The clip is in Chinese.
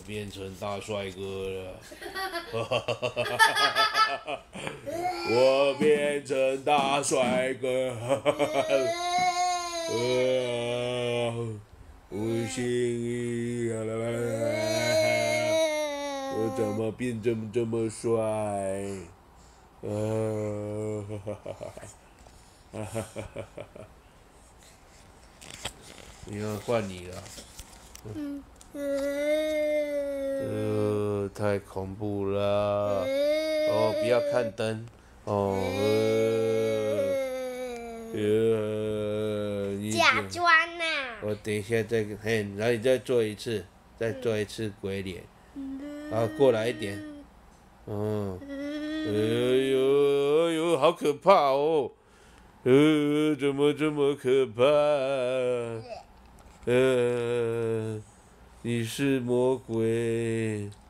变成大帅哥了，我变成大帅哥，不行，我怎么变这么帅？你要换你了。太恐怖了！哦，不要看灯。哦， 假装呐！ 我等一下再然后你再做一次，再做一次鬼脸。好，过来一点。哎呦，好可怕哦！怎么这么可怕？你是魔鬼。